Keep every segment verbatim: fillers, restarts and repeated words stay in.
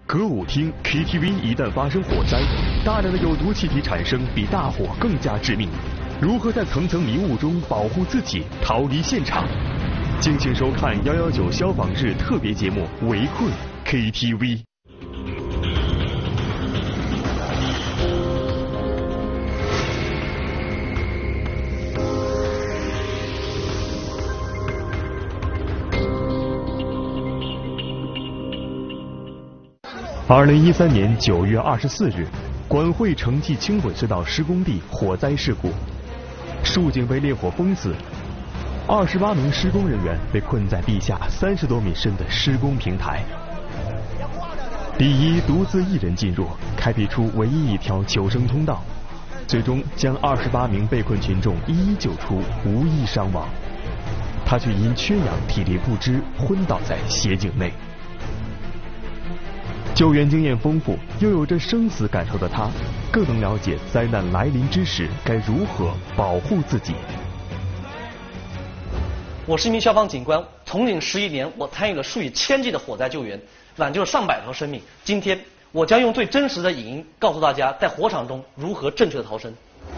歌舞厅、K T V 一旦发生火灾，大量的有毒气体产生，比大火更加致命。如何在层层迷雾中保护自己，逃离现场？敬请收看幺幺九消防日特别节目《围困 K T V》。二零一三年九月二十四日，管汇城际轻轨隧道施工地火灾事故，数井被烈火封死，二十八名施工人员被困在地下三十多米深的施工平台。第一独自一人进入，开辟出唯一一条求生通道，最终将二十八名被困群众一一救出，无一伤亡。他却因缺氧体力不支，昏倒在斜井内。救援经验丰富，又有着生死感受的他，更能了解灾难来临之时该如何保护自己。 我是一名消防警官，从警十一年，我参与了数以千计的火灾救援，挽救了上百条生命。今天，我将用最真实的影音告诉大家，在火场中如何正确的逃生。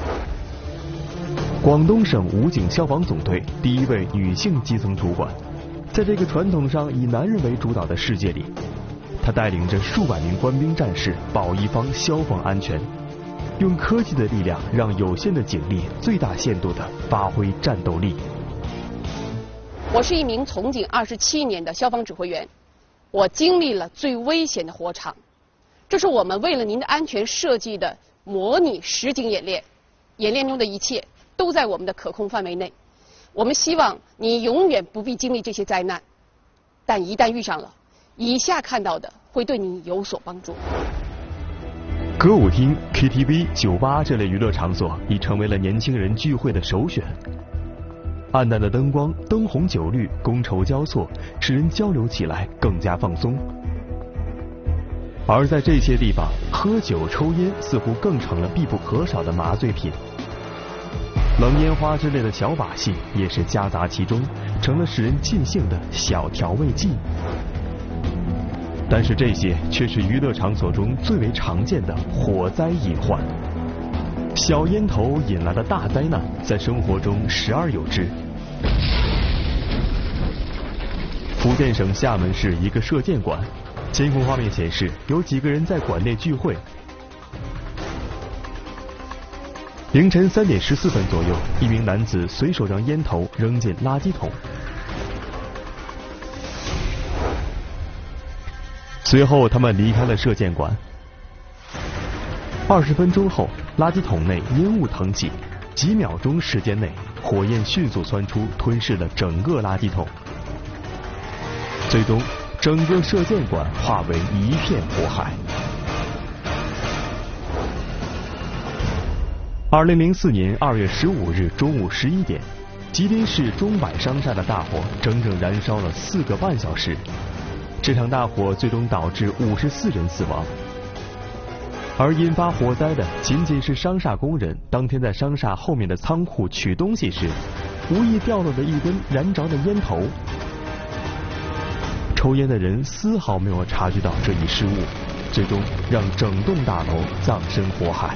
广东省武警消防总队第一位女性基层主管，在这个传统上以男人为主导的世界里，他带领着数百名官兵战士保一方消防安全，用科技的力量让有限的警力最大限度地发挥战斗力。 我是一名从警二十七年的消防指挥员，我经历了最危险的火场，这是我们为了您的安全设计的模拟实景演练，演练中的一切都在我们的可控范围内。我们希望你永远不必经历这些灾难，但一旦遇上了，以下看到的会对你有所帮助。 歌舞厅、K T V、酒吧这类娱乐场所已成为了年轻人聚会的首选。暗淡的灯光、灯红酒绿、觥筹交错，使人交流起来更加放松。而在这些地方，喝酒抽烟似乎更成了必不可少的麻醉品。冷烟花之类的小把戏也是夹杂其中，成了使人尽兴的小调味剂。但是这些却是娱乐场所中最为常见的火灾隐患。小烟头引来的大灾难，在生活中时而有之。福建省厦门市一个射箭馆，监控画面显示，有几个人在馆内聚会。凌晨三点十四分左右，一名男子随手将烟头扔进垃圾桶。随后，他们离开了射箭馆。二十分钟后，垃圾桶内烟雾腾起，几秒钟时间内，火焰迅速窜出，吞噬了整个垃圾桶。最终，整个射箭馆化为一片火海。二零零四年二月十五日中午十一点，吉林市中柏商厦的大火整整燃烧了四个半小时。这场大火最终导致五十四人死亡，而引发火灾的仅仅是商厦工人当天在商厦后面的仓库取东西时，无意掉落的一根燃着的烟头。抽烟的人丝毫没有察觉到这一失误，最终让整栋大楼葬身火海。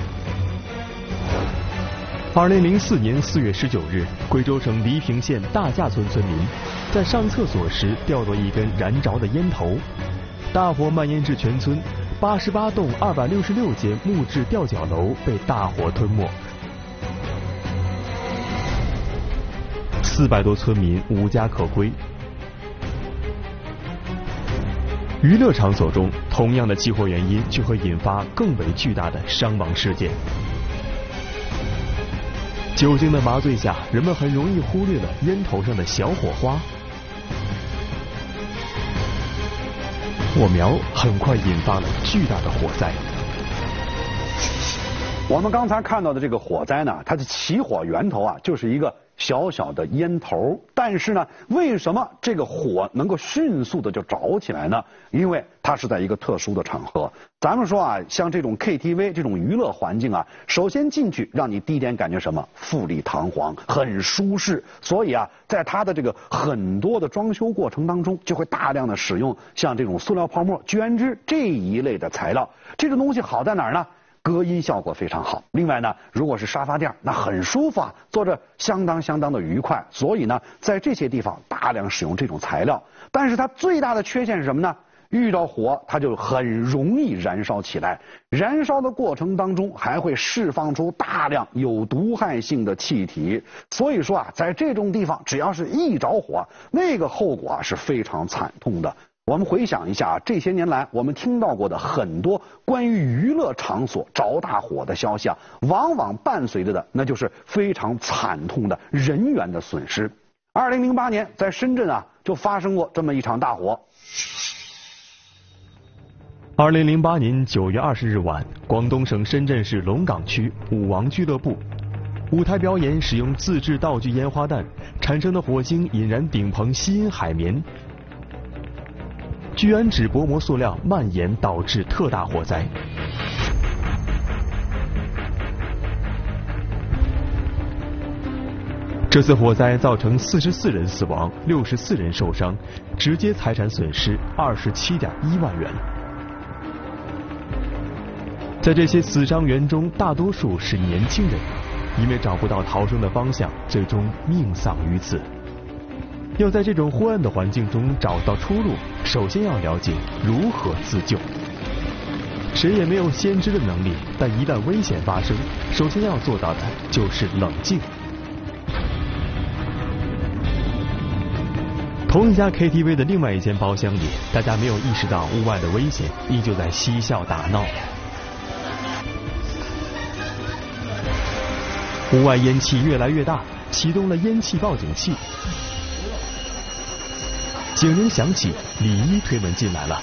二零零四年四月十九日，贵州省黎平县大架村村民在上厕所时掉落一根燃着的烟头，大火蔓延至全村，八十八栋二百六十六间木质吊脚楼被大火吞没，四百多村民无家可归。娱乐场所中，同样的起火原因却会引发更为巨大的伤亡事件。酒精的麻醉下，人们很容易忽略了烟头上的小火花。火苗很快引发了巨大的火灾。 我们刚才看到的这个火灾呢，它的起火源头啊，就是一个小小的烟头，但是呢，为什么这个火能够迅速的就着起来呢？因为它是在一个特殊的场合。咱们说啊，像这种 K T V 这种娱乐环境啊，首先进去让你第一点感觉什么？富丽堂皇，很舒适。所以啊，在它的这个很多的装修过程当中，就会大量的使用像这种塑料泡沫、聚酯这一类的材料。这种东西好在哪儿呢？隔音效果非常好。另外呢，如果是沙发垫，那很舒服啊，坐着相当相当的愉快。所以呢，在这些地方大量使用这种材料。但是它最大的缺陷是什么呢？遇到火，它就很容易燃烧起来。燃烧的过程当中，还会释放出大量有毒害性的气体。所以说啊，在这种地方，只要是一着火，那个后果啊是非常惨痛的。我们回想一下，这些年来我们听到过的很多关于娱乐场所着大火的消息啊，往往伴随着的那就是非常惨痛的人员的损失。二零零八年在深圳啊，就发生过这么一场大火。 二零零八年九月二十日晚，广东省深圳市龙岗区舞王俱乐部舞台表演使用自制道具烟花弹，产生的火星引燃顶棚吸音海绵。聚氨酯薄膜塑料蔓延，导致特大火灾。这次火灾造成四十四人死亡，六十四人受伤，直接财产损失二十七点一万元。在这些死伤员中，大多数是年轻人，因为找不到逃生的方向，最终命丧于此。要在这种昏暗的环境中找到出路，首先要了解如何自救。谁也没有先知的能力，但一旦危险发生，首先要做到的就是冷静。同一家 K T V 的另外一间包厢里，大家没有意识到屋外的危险，依旧在嬉笑打闹。屋外烟气越来越大，启动了烟气报警器。警铃响起，李一推门进来了。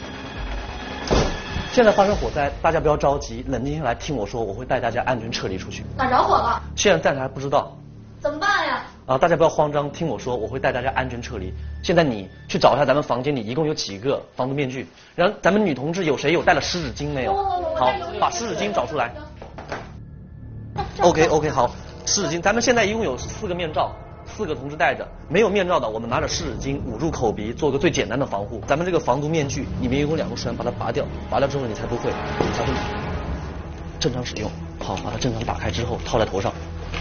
现在发生火灾，大家不要着急，冷静下来听我说，我会带大家安全撤离出去。 哪着火了？ 现在暂时还不知道。 怎么办呀？ 啊，大家不要慌张，听我说，我会带大家安全撤离。现在你去找一下咱们房间里一共有几个防毒面具，然后咱们女同志有谁有带了湿纸巾没有？好，把湿纸巾找出来。OK OK 好，湿纸巾，咱们现在一共有四个面罩。四个同志戴着，没有面罩的，我们拿着湿纸巾捂住口鼻，做个最简单的防护。咱们这个防毒面具里面一共两个栓，把它拔掉，拔掉之后你才不会，才会正常使用。好，把它正常打开之后套在头上。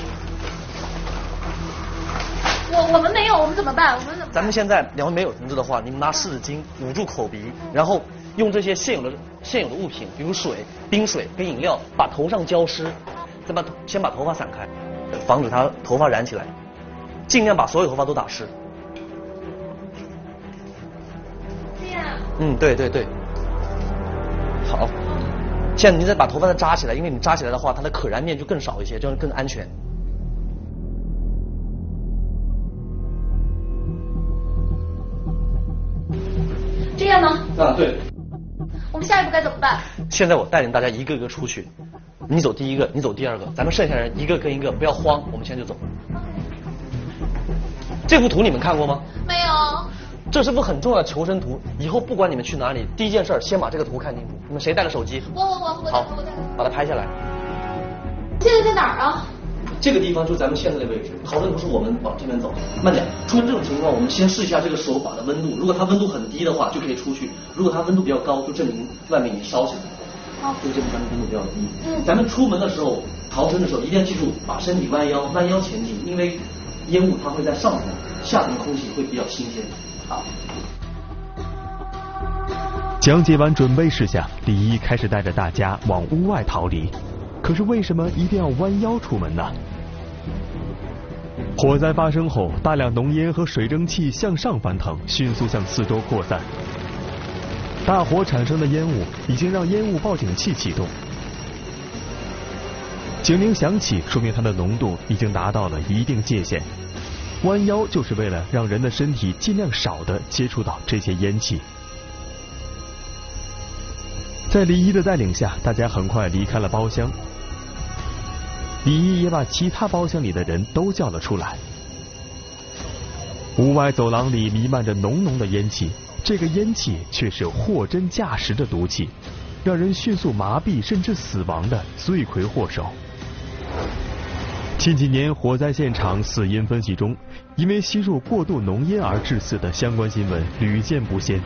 我我们没有，我们怎么办？我们怎么办？ 咱们现在两位没有同志的话，你们拿湿纸巾捂住口鼻，然后用这些现有的现有的物品，比如水、冰水跟饮料，把头上浇湿，再把先把头发散开，防止它头发燃起来。尽量把所有头发都打湿。 这样。 嗯，对对对。好，现在你再把头发再扎起来，因为你扎起来的话，它的可燃面就更少一些，这样更安全。 这样吗？ 啊，对。 我们下一步该怎么办？ 现在我带领大家一个个出去，你走第一个，你走第二个，咱们剩下人一个跟一个，不要慌，我们现在就走。这幅图你们看过吗？ 没有。 这是幅很重要的求生图，以后不管你们去哪里，第一件事先把这个图看清楚。你们谁带了手机？ 我我我我好，把它拍下来。 现在在哪儿啊？ 这个地方就是咱们现在的位置。逃生图是我们往这边走，慢点。出现这种情况，我们先试一下这个手把的温度，如果它温度很低的话，就可以出去；如果它温度比较高，就证明外面已经烧起来了。 好， 就证明咱们温度比较低。 嗯。 咱们出门的时候，逃生的时候一定要记住，把身体弯腰，弯腰前进，因为烟雾它会在上层，下层空气会比较新鲜。好。 讲解完准备事项，李一开始带着大家往屋外逃离。可是为什么一定要弯腰出门呢？火灾发生后，大量浓烟和水蒸气向上翻腾，迅速向四周扩散。大火产生的烟雾已经让烟雾报警器启动，警铃响起，说明它的浓度已经达到了一定界限。弯腰就是为了让人的身体尽量少的接触到这些烟气。在李一的带领下，大家很快离开了包厢。李一也把其他包厢里的人都叫了出来， 屋外走廊里弥漫着浓浓的烟气，这个烟气却是货真价实的毒气，让人迅速麻痹甚至死亡的罪魁祸首。近几年火灾现场死因分析中，因为吸入过度浓烟而致死的相关新闻屡见不鲜。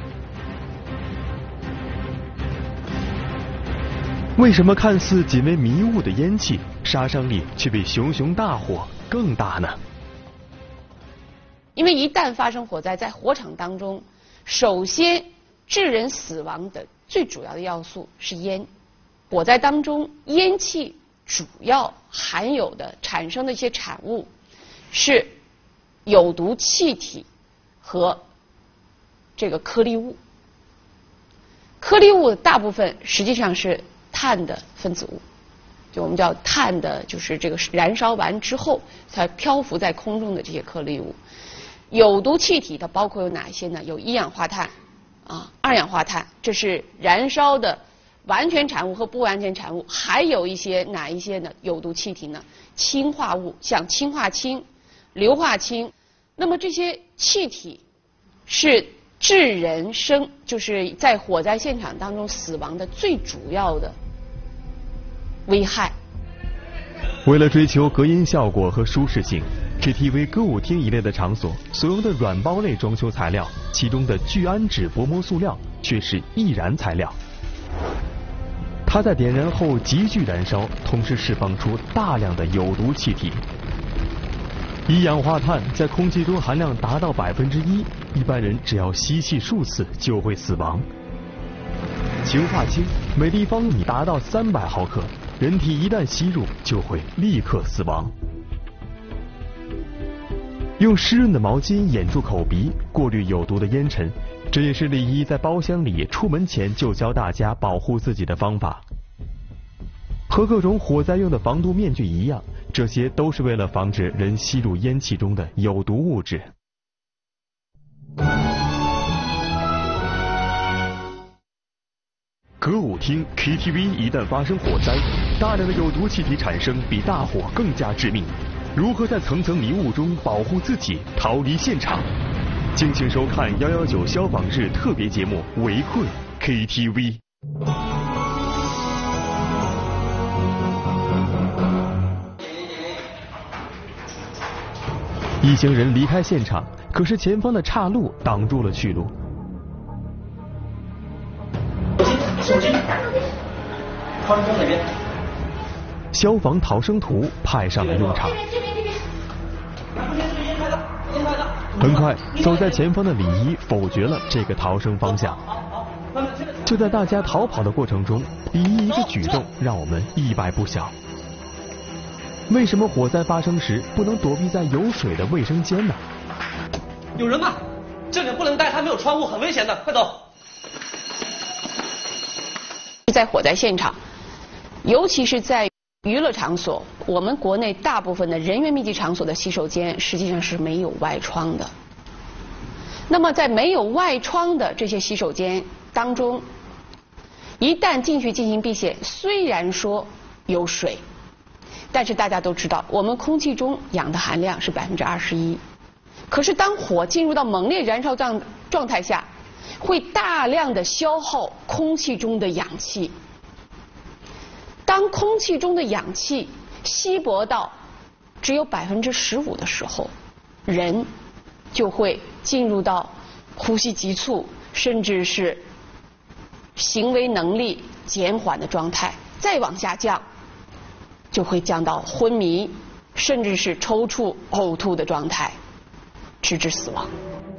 为什么看似仅为迷雾的烟气，杀伤力却比熊熊大火更大呢？ 因为一旦发生火灾，在火场当中，首先致人死亡的最主要的要素是烟。火灾当中，烟气主要含有的产生的一些产物是有毒气体和这个颗粒物。颗粒物大部分实际上是碳的分子物，就我们叫碳的，就是这个燃烧完之后才漂浮在空中的这些颗粒物。有毒气体它包括有哪些呢？有一氧化碳啊、二氧化碳，这是燃烧的完全产物和不完全产物。还有一些哪一些呢？有毒气体呢？氢化物，像氢化氢、硫化氢。那么这些气体是致人生，就是在火灾现场当中死亡的最主要的危害。 为了追求隔音效果和舒适性， K T V 歌舞厅一类的场所所用的软包类装修材料，其中的聚氨酯薄膜塑料却是易燃材料。它在点燃后急剧燃烧，同时释放出大量的有毒气体。一氧化碳在空气中含量达到百分之一，一般人只要吸气数次就会死亡。氰化氢每立方米达到三百毫克，人体一旦吸入就会立刻死亡。用湿润的毛巾掩住口鼻，过滤有毒的烟尘，这也是李一在包厢里出门前就教大家保护自己的方法。和各种火灾用的防毒面具一样，这些都是为了防止人吸入烟气中的有毒物质。歌舞厅 K T V 一旦发生火灾，大量的有毒气体产生，比大火更加致命。如何在层层迷雾中保护自己，逃离现场？敬请收看幺幺九消防日特别节目《围困 K T V》。一行人离开现场，可是前方的岔路挡住了去路。 手机，宽峰那边。 消防逃生图派上了用场。很快，走在前方的李一否决了这个逃生方向。就在大家逃跑的过程中，李一一个举动让我们意外不小。为什么火灾发生时不能躲避在有水的卫生间呢？ 有人吗？这里不能待，它没有窗户，很危险的，快走！ 在火灾现场，尤其是在娱乐场所，我们国内大部分的人员密集场所的洗手间实际上是没有外窗的。那么在没有外窗的这些洗手间当中，一旦进去进行避险，虽然说有水，但是大家都知道，我们空气中氧的含量是百分之二十一。可是当火进入到猛烈燃烧状状态下，会大量的消耗空气中的氧气。当空气中的氧气稀薄到只有百分之十五的时候，人就会进入到呼吸急促，甚至是行为能力减缓的状态。再往下降，就会降到昏迷，甚至是抽搐、呕吐的状态，直至死亡。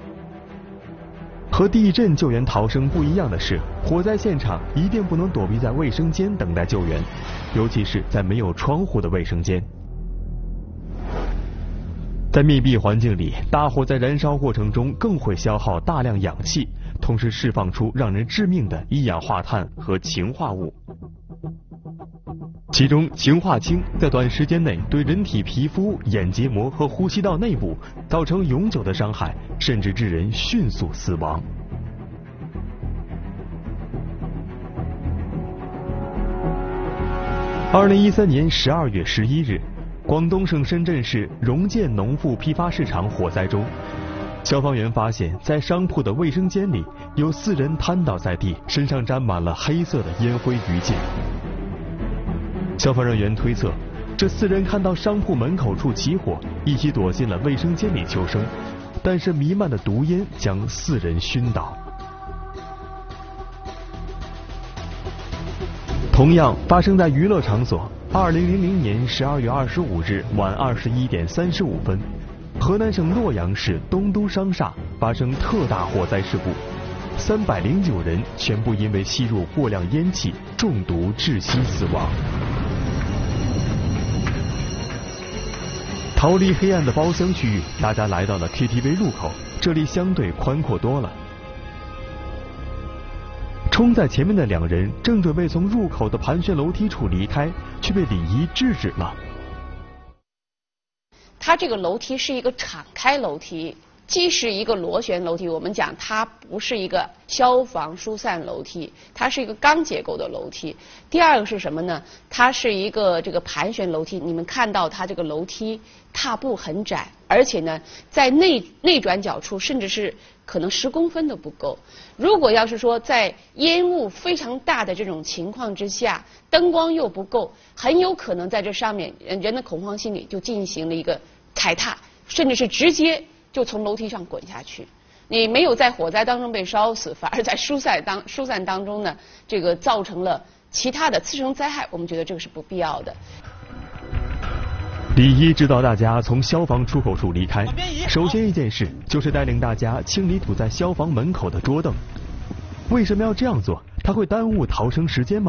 和地震救援逃生不一样的是，火灾现场一定不能躲避在卫生间等待救援，尤其是在没有窗户的卫生间。在密闭环境里，大火在燃烧过程中更会消耗大量氧气，同时释放出让人致命的一氧化碳和氰化物。其中氰化氢在短时间内对人体皮肤、眼结膜和呼吸道内部造成永久的伤害，甚至致人迅速死亡。二零一三年十二月十一日，广东省深圳市荣建农副批发市场火灾中， 消防员发现，在商铺的卫生间里有四人瘫倒在地，身上沾满了黑色的烟灰余烬。消防人员推测，这四人看到商铺门口处起火，一起躲进了卫生间里求生，但是弥漫的毒烟将四人熏倒。同样发生在娱乐场所，二零零零年十二月二十五日晚二十一点三十五分。河南省洛阳市东都商厦发生特大火灾事故，三百零九人全部因为吸入过量烟气中毒窒息死亡。逃离黑暗的包厢区域，大家来到了 K T V 入口，这里相对宽阔多了。冲在前面的两人正准备从入口的盘旋楼梯处离开，却被李仪制止了。 它这个楼梯是一个敞开楼梯，既是一个螺旋楼梯，我们讲它不是一个消防疏散楼梯，它是一个钢结构的楼梯。第二个是什么呢？它是一个这个盘旋楼梯，你们看到它这个楼梯踏步很窄，而且呢，在内内转角处甚至是可能十公分都不够。如果要是说在烟雾非常大的这种情况之下，灯光又不够，很有可能在这上面人的恐慌心理就进行了一个踩踏，甚至是直接就从楼梯上滚下去。你没有在火灾当中被烧死，反而在疏散当疏散当中呢，这个造成了其他的次生灾害，我们觉得这个是不必要的。 李一指导大家从消防出口处离开，首先一件事就是带领大家清理堵在消防门口的桌凳。为什么要这样做？它会耽误逃生时间吗？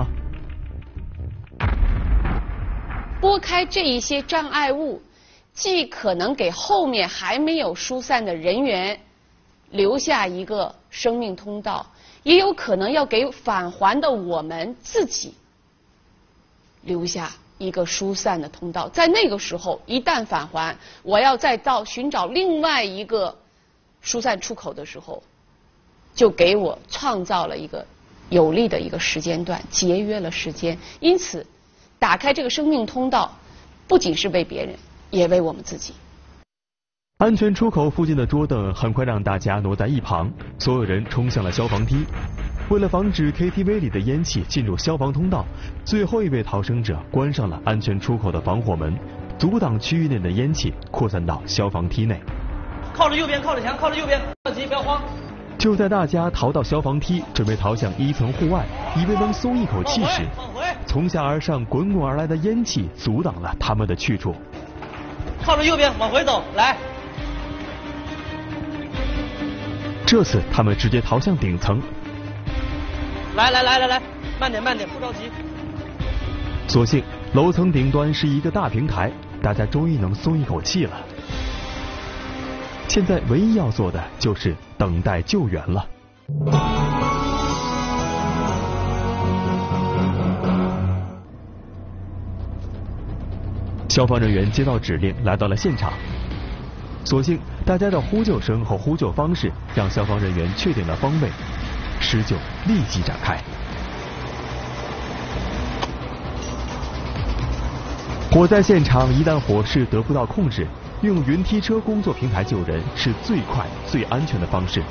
拨开这一些障碍物，既可能给后面还没有疏散的人员留下一个生命通道，也有可能要给返还的我们自己留下一个疏散的通道。在那个时候，一旦返还，我要再到寻找另外一个疏散出口的时候，就给我创造了一个有利的一个时间段，节约了时间。因此，打开这个生命通道，不仅是为别人，也为我们自己。 安全出口附近的桌凳很快让大家挪在一旁，所有人冲向了消防梯。为了防止 K T V 里的烟气进入消防通道，最后一位逃生者关上了安全出口的防火门，阻挡区域内的烟气扩散到消防梯内。 靠着右边，靠着墙，靠着右边，不要急，不要慌。 就在大家逃到消防梯，准备逃向一层户外，以为能松一口气时，从下而上滚滚而来的烟气阻挡了他们的去处。 靠着右边往回走，来。 这次他们直接逃向顶层。 来来来来来，慢点慢点，不着急。 所幸楼层顶端是一个大平台，大家终于能松一口气了。现在唯一要做的就是等待救援了。消防人员接到指令，来到了现场。所幸大家的呼救声和呼救方式让消防人员确定了方位，施救立即展开。火灾现场一旦火势得不到控制，用云梯车工作平台救人是最快最安全的方式。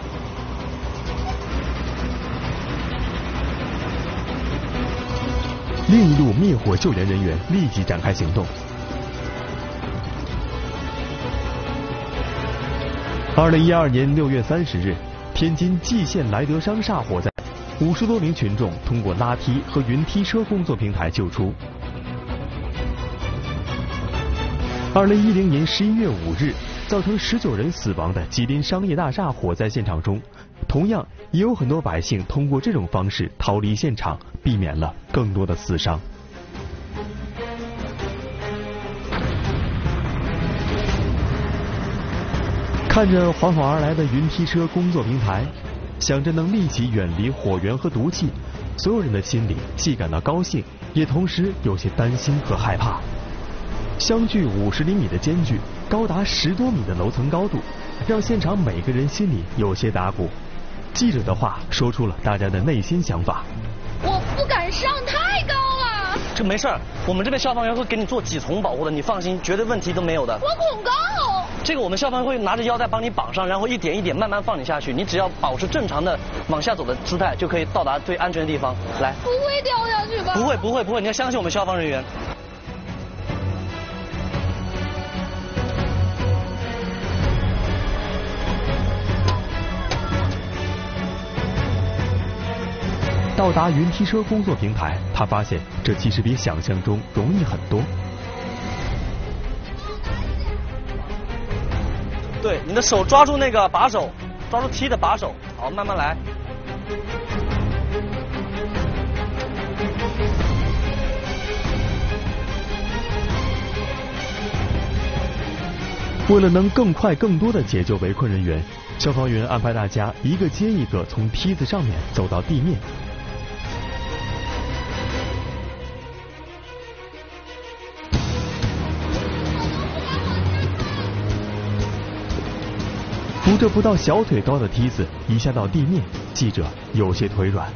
另一路灭火救援人员立即展开行动。二零一二年六月三十日，天津蓟县莱德商厦火灾，五十多名群众通过拉梯和云梯车工作平台救出。二零一零年十一月五日，造成十九人死亡的吉林商业大厦火灾现场中，同样也有很多百姓通过这种方式逃离现场，避免了更多的死伤。看着缓缓而来的云梯车工作平台，想着能立即远离火源和毒气，所有人的心里既感到高兴，也同时有些担心和害怕。相距五十厘米的间距，高达十多米的楼层高度，让现场每个人心里有些打鼓。记者的话说出了大家的内心想法。 我不敢上，太高了。 这没事儿，我们这边消防员会给你做几重保护的，你放心，绝对问题都没有的。 我恐高。 这个我们消防会拿着腰带帮你绑上，然后一点一点慢慢放你下去。你只要保持正常的往下走的姿态，就可以到达最安全的地方。来， 不会掉下去吧？ 不会，不会，不会，你要相信我们消防人员。 到达云梯车工作平台，他发现这其实比想象中容易很多。 对，你的手抓住那个把手，抓住梯的把手，好，慢慢来。 为了能更快更多的解救围困人员，消防员安排大家一个接一个从梯子上面走到地面。扶着不到小腿高的梯子一下到地面，记者有些腿软。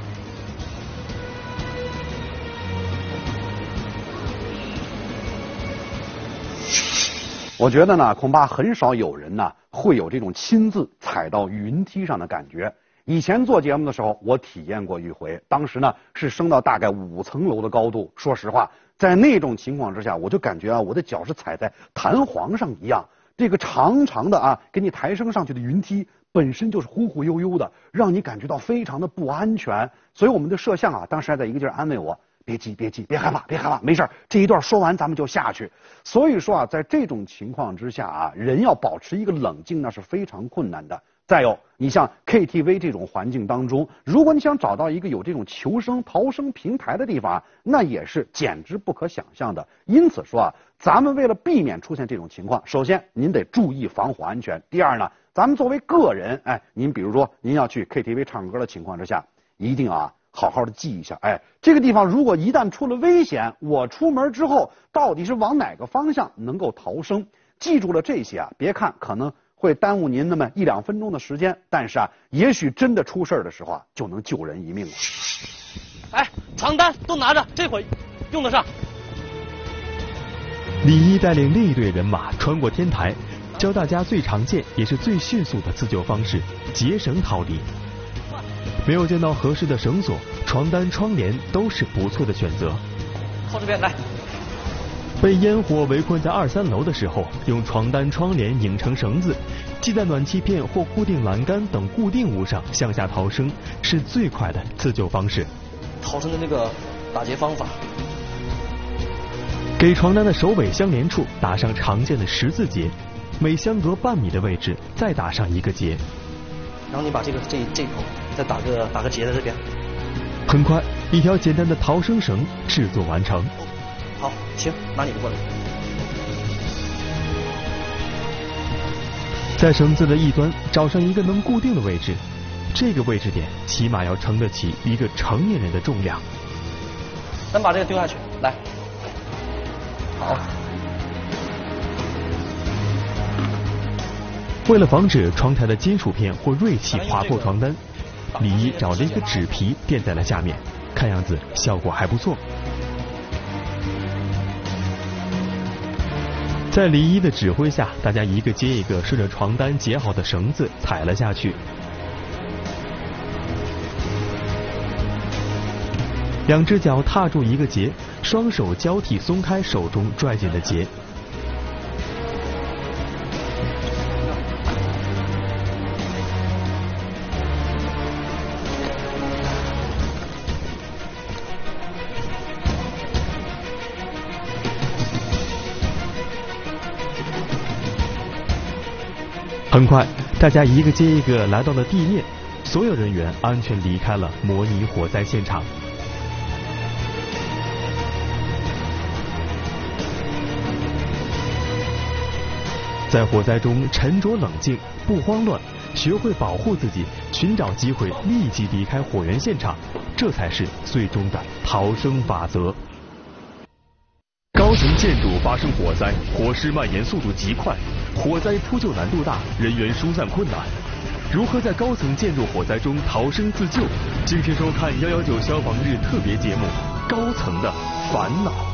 我觉得呢，恐怕很少有人呢会有这种亲自踩到云梯上的感觉。以前做节目的时候，我体验过一回，当时呢是升到大概五层楼的高度。说实话，在那种情况之下，我就感觉啊，我的脚是踩在弹簧上一样。这个长长的啊，给你抬升上去的云梯本身就是忽忽悠悠的，让你感觉到非常的不安全。所以我们的摄像啊，当时还在一个劲儿安慰我。别急，别急，别害怕，别害怕，没事儿。这一段说完，咱们就下去。所以说啊，在这种情况之下啊，人要保持一个冷静，那是非常困难的。再有，你像 K T V 这种环境当中，如果你想找到一个有这种求生、逃生平台的地方啊，那也是简直不可想象的。因此说啊，咱们为了避免出现这种情况，首先您得注意防火安全。第二呢，咱们作为个人，哎，您比如说您要去 K T V 唱歌的情况之下，一定啊。好好的记一下，哎，这个地方如果一旦出了危险，我出门之后到底是往哪个方向能够逃生？记住了这些啊，别看可能会耽误您那么一两分钟的时间，但是啊，也许真的出事的时候啊，就能救人一命了。 哎，床单都拿着，这会用得上。 李一带领另一队人马穿过天台，教大家最常见也是最迅速的自救方式——结绳逃离。没有见到合适的绳索，床单、窗帘都是不错的选择。 靠这边来。 被烟火围困在二三楼的时候，用床单、窗帘拧成绳子，系在暖气片或固定栏杆等固定物上向下逃生，是最快的自救方式。 逃生的那个打结方法： 给床单的首尾相连处打上常见的十字结，每相隔半米的位置再打上一个结。 然后你把这个这这头再打个打个结在这边。 很快，一条简单的逃生绳制作完成。 好，行，拿你的过来。 在绳子的一端找上一个能固定的位置，这个位置点起码要撑得起一个成年人的重量。 咱把这个丢下去，来。好。 为了防止窗台的金属片或锐器划破床单，李一找了一个纸皮垫在了下面，看样子效果还不错。在李一的指挥下，大家一个接一个顺着床单结好的绳子踩了下去。两只脚踏住一个结，双手交替松开手中拽紧的结。很快，大家一个接一个来到了地面，所有人员安全离开了模拟火灾现场。在火灾中沉着冷静，不慌乱，学会保护自己，寻找机会立即离开火源现场，这才是最终的逃生法则。高层建筑发生火灾，火势蔓延速度极快，火灾扑救难度大，人员疏散困难。如何在高层建筑火灾中逃生自救？敬请收看幺幺九消防日特别节目《高层的烦恼》。